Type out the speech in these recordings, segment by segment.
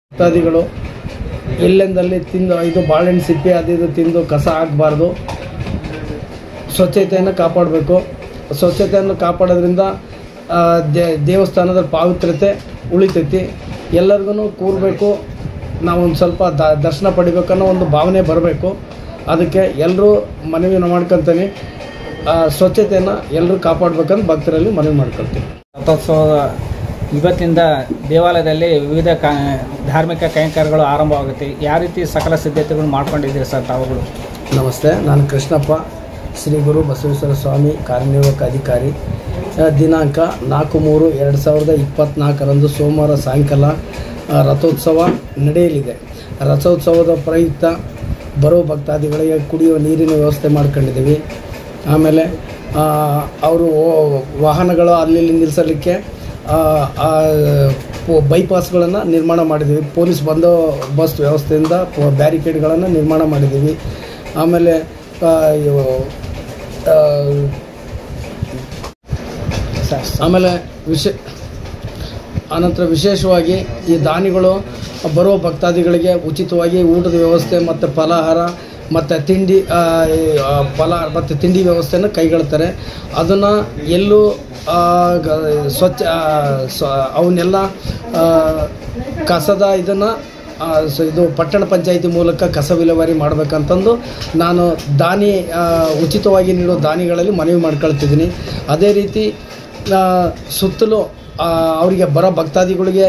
ಭಕ್ತಾದಿಗಳು ಎಲ್ಲೆಂದಲ್ಲಿ ತಿಂದು ಇದು ಬಾಳೆಹಣ್ಣು ಸಿಪ್ಪೆ ಅದು ಇದು ತಿಂದು ಕಸ ಹಾಕಬಾರ್ದು. ಸ್ವಚ್ಛತೆಯನ್ನು ಕಾಪಾಡಬೇಕು. ಸ್ವಚ್ಛತೆಯನ್ನು ಕಾಪಾಡೋದ್ರಿಂದ ದೇವಸ್ಥಾನದ ಪಾವಿತ್ರ್ಯತೆ ಉಳಿತೈತಿ. ಎಲ್ಲರಿಗೂ ಕೂರಬೇಕು, ನಾವು ಒಂದು ಸ್ವಲ್ಪ ದರ್ಶನ ಪಡಿಬೇಕನ್ನೋ ಒಂದು ಭಾವನೆ ಬರಬೇಕು. ಅದಕ್ಕೆ ಎಲ್ಲರೂ ಮನವಿ ಮಾಡ್ಕೊತೀನಿ. ಸ್ವಚ್ಛತೆಯನ್ನು ಎಲ್ಲರೂ ಕಾಪಾಡಬೇಕಂತ ಭಕ್ತರಲ್ಲಿ ಮನವಿ ಮಾಡ್ಕೊಳ್ತೀವಿ. ರಥೋತ್ಸವದ ಇವತ್ತಿನಿಂದ ದೇವಾಲಯದಲ್ಲಿ ವಿವಿಧ ಧಾರ್ಮಿಕ ಕೈಂಕರ್ಯಗಳು ಆರಂಭವಾಗುತ್ತೆ. ಯಾವ ರೀತಿ ಸಕಲ ಸಿದ್ಧತೆಗಳು ಮಾಡ್ಕೊಂಡಿದ್ದೀರಿ ಸರ್ ತಾವುಗಳು? ನಮಸ್ತೆ, ನಾನು ಕೃಷ್ಣಪ್ಪ, ಶ್ರೀ ಗುರು ಬಸವೇಶ್ವರ ಸ್ವಾಮಿ ಕಾರ್ಯನಿರ್ವಾಹಕ ಅಧಿಕಾರಿ. ದಿನಾಂಕ 4/3/2024 ಸೋಮವಾರ ಸಾಯಂಕಾಲ ರಥೋತ್ಸವ ನಡೆಯಲಿದೆ. ರಥೋತ್ಸವದ ಪ್ರಯುಕ್ತ ಬರೋ ಭಕ್ತಾದಿಗಳಿಗೆ ಕುಡಿಯುವ ನೀರಿನ ವ್ಯವಸ್ಥೆ ಮಾಡ್ಕೊಂಡಿದ್ದೀವಿ. ಆಮೇಲೆ ಅವರು ವಾಹನಗಳು ಅಲ್ಲಿ ನಿಲ್ಲಿಸಲಿಕ್ಕೆ ಬೈಪಾಸ್ಗಳನ್ನು ನಿರ್ಮಾಣ ಮಾಡಿದ್ದೀವಿ. ಪೊಲೀಸ್ ಬಂದೋಬಸ್ತ್ ವ್ಯವಸ್ಥೆಯಿಂದ ಬ್ಯಾರಿಕೇಡ್ಗಳನ್ನು ನಿರ್ಮಾಣ ಮಾಡಿದ್ದೀವಿ. ಆಮೇಲೆ ಆನಂತರ ವಿಶೇಷವಾಗಿ ಈ ದಾನಿಗಳು ಬರುವ ಭಕ್ತಾದಿಗಳಿಗೆ ಉಚಿತವಾಗಿ ಊಟದ ವ್ಯವಸ್ಥೆ ಮತ್ತು ಫಲಾಹಾರ ಮತ್ತು ತಿಂಡಿ ವ್ಯವಸ್ಥೆಯನ್ನು ಕೈಗೊಳ್ತಾರೆ. ಅದನ್ನು ಎಲ್ಲೂ ಸ್ವಚ್ಛ ಅವನ್ನೆಲ್ಲ ಕಸದ ಇದನ್ನು ಇದು ಪಟ್ಟಣ ಪಂಚಾಯಿತಿ ಮೂಲಕ ಕಸ ವಿಲೇವಾರಿ ಮಾಡಬೇಕಂತಂದು ನಾನು ಉಚಿತವಾಗಿ ನೀಡೋ ದಾನಿಗಳಲ್ಲಿ ಮನವಿ ಮಾಡ್ಕೊಳ್ತಿದ್ದೀನಿ. ಅದೇ ರೀತಿ ಸುತ್ತಲೂ ಅವರಿಗೆ ಬರೋ ಭಕ್ತಾದಿಗಳಿಗೆ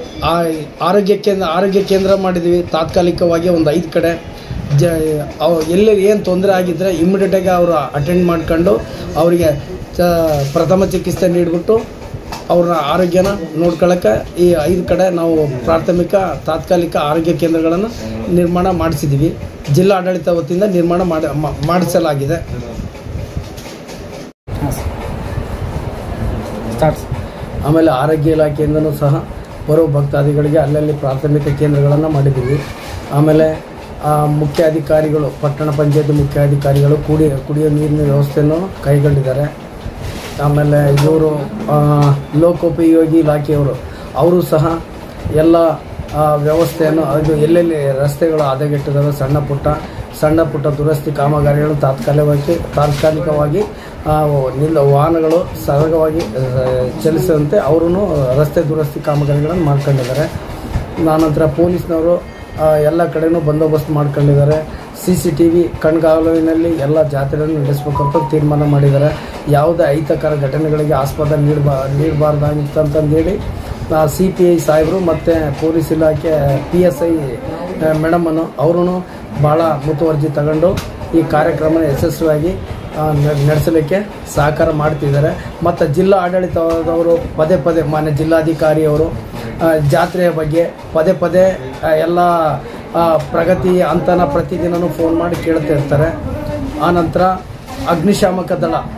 ಆರೋಗ್ಯ ಕೇಂದ್ರ ಮಾಡಿದ್ದೀವಿ. ತಾತ್ಕಾಲಿಕವಾಗಿ ಒಂದು 5 ಕಡೆ ಎಲ್ಲಿ ಏನು ತೊಂದರೆ ಆಗಿದ್ದರೆ ಇಮ್ಮಿಡಿಯೇಟಾಗಿ ಅವರು ಅಟೆಂಡ್ ಮಾಡ್ಕೊಂಡು ಅವರಿಗೆ ಪ್ರಥಮ ಚಿಕಿತ್ಸೆ ನೀಡಿಬಿಟ್ಟು ಅವ್ರ ಆರೋಗ್ಯನ ನೋಡ್ಕೊಳ್ಳೋಕ್ಕೆ ಈ 5 ಕಡೆ ನಾವು ತಾತ್ಕಾಲಿಕ ಆರೋಗ್ಯ ಕೇಂದ್ರಗಳನ್ನು ನಿರ್ಮಾಣ ಮಾಡಿಸಿದ್ದೀವಿ. ಜಿಲ್ಲಾ ಆಡಳಿತ ವತಿಯಿಂದ ನಿರ್ಮಾಣ ಮಾಡಿಸಲಾಗಿದೆ. ಆಮೇಲೆ ಆರೋಗ್ಯ ಇಲಾಖೆಯಿಂದನೂ ಸಹ ಬರೋ ಭಕ್ತಾದಿಗಳಿಗೆ ಅಲ್ಲಲ್ಲಿ ಪ್ರಾಥಮಿಕ ಕೇಂದ್ರಗಳನ್ನು ಮಾಡಿದ್ದೀವಿ. ಆಮೇಲೆ ಮುಖ್ಯ ಅಧಿಕಾರಿಗಳು, ಪಟ್ಟಣ ಪಂಚಾಯತಿ ಮುಖ್ಯ ಅಧಿಕಾರಿಗಳು ಕುಡಿಯೋ ನೀರಿನ ವ್ಯವಸ್ಥೆಯನ್ನು ಕೈಗೊಂಡಿದ್ದಾರೆ. ಆಮೇಲೆ ಇವರು ಲೋಕೋಪಯೋಗಿ ಇಲಾಖೆಯವರು ಅವರು ಸಹ ಎಲ್ಲ ವ್ಯವಸ್ಥೆಯನ್ನು ಅದು ಎಲ್ಲೆಲ್ಲಿ ರಸ್ತೆಗಳು ಹದಗೆಟ್ಟಿದ್ದಾವೆ ಸಣ್ಣ ಪುಟ್ಟ ದುರಸ್ತಿ ಕಾಮಗಾರಿಗಳು ತಾತ್ಕಾಲಿಕವಾಗಿ ವಾಹನಗಳು ಸರಾಗವಾಗಿ ಚಲಿಸುವಂತೆ ಅವರು ರಸ್ತೆ ದುರಸ್ತಿ ಕಾಮಗಾರಿಗಳನ್ನು ಮಾಡ್ಕೊಂಡಿದ್ದಾರೆ. ಆನಂತರ ಪೊಲೀಸ್ನವರು ಎಲ್ಲ ಕಡೆಯೂ ಬಂದೋಬಸ್ತ್ ಮಾಡ್ಕೊಂಡಿದ್ದಾರೆ. CCTV ಕಣ್ಗಾವಲಿನಲ್ಲಿ ಎಲ್ಲ ಜಾತ್ರೆಯನ್ನು ನಡೆಸಬೇಕಂತ ತೀರ್ಮಾನ ಮಾಡಿದ್ದಾರೆ. ಯಾವುದೇ ಅಹಿತಕರ ಘಟನೆಗಳಿಗೆ ಆಸ್ಪದ ನೀಡಬಾರ್ದಾಗಿತ್ತಂತಂದೇಳಿ CPI ಸಾಹೇಬರು ಮತ್ತು ಪೊಲೀಸ್ ಇಲಾಖೆ PSI ಮೇಡಮನ್ನು ಅವರು ಭಾಳ ಮುತುವರ್ಜಿ ತಗೊಂಡು ಈ ಕಾರ್ಯಕ್ರಮನ ಯಶಸ್ವಿಯಾಗಿ ನಡೆಸಲಿಕ್ಕೆ ಸಹಕಾರ ಮಾಡ್ತಿದ್ದಾರೆ. ಮತ್ತು ಜಿಲ್ಲಾ ಆಡಳಿತದವರು ಪದೇ ಮಾನ್ಯ ಜಿಲ್ಲಾಧಿಕಾರಿಯವರು ಜಾತ್ರೆಯ ಬಗ್ಗೆ ಪದೇ ಎಲ್ಲ ಪ್ರಗತಿ ಅಂತನ ಪ್ರತಿದಿನವೂ ಫೋನ್ ಮಾಡಿ ಕೇಳ್ತಾ ಇರ್ತಾರೆ. ಆನಂತರ ಅಗ್ನಿಶಾಮಕ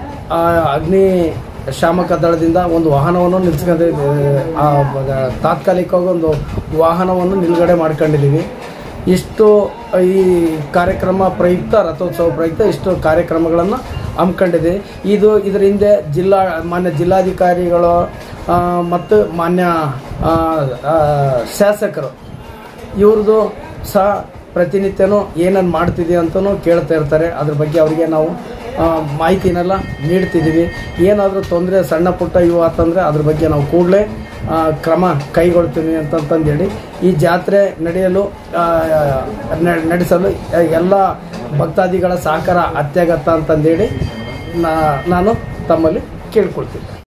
ದಳದಿಂದ ಒಂದು ವಾಹನವನ್ನು ತಾತ್ಕಾಲಿಕವಾಗಿ ಒಂದು ವಾಹನವನ್ನು ನಿಲುಗಡೆ ಮಾಡ್ಕೊಂಡಿದ್ದೀವಿ. ಇಷ್ಟು ಈ ಕಾರ್ಯಕ್ರಮ ಪ್ರಯುಕ್ತ ರಥೋತ್ಸವ ಪ್ರಯುಕ್ತ ಇಷ್ಟು ಕಾರ್ಯಕ್ರಮಗಳನ್ನು ಹಮ್ಮಿಕೊಂಡಿದೆ. ಇದರ ಹಿಂದೆ ಮಾನ್ಯ ಜಿಲ್ಲಾಧಿಕಾರಿಗಳು ಮತ್ತು ಮಾನ್ಯ ಶಾಸಕರು ಇವ್ರದ್ದು ಸಹ ಪ್ರತಿನಿತ್ಯನೂ ಏನನ್ನು ಮಾಡ್ತಿದ್ದೀವಿ ಅಂತಲೂ ಕೇಳ್ತಾ ಇರ್ತಾರೆ. ಅದ್ರ ಬಗ್ಗೆ ಅವರಿಗೆ ನಾವು ಮಾಹಿತಿನೆಲ್ಲ ನೀಡ್ತಿದ್ದೀವಿ. ಏನಾದರೂ ತೊಂದರೆ ಸಣ್ಣ ಪುಟ್ಟ ಇವು ಆತಂದರೆ ಅದ್ರ ಬಗ್ಗೆ ನಾವು ಕೂಡಲೇ ಕ್ರಮ ಕೈಗೊಳ್ತೀವಿ ಅಂತಂದೇಳಿ ಈ ಜಾತ್ರೆ ನಡೆಸಲು ಎಲ್ಲ ಭಕ್ತಾದಿಗಳ ಸಹಕಾರ ಅತ್ಯಗತ್ಯ ಅಂತಂದೇಳಿ ನಾನು ತಮ್ಮಲ್ಲಿ ಕೇಳ್ಕೊಳ್ತೀನಿ.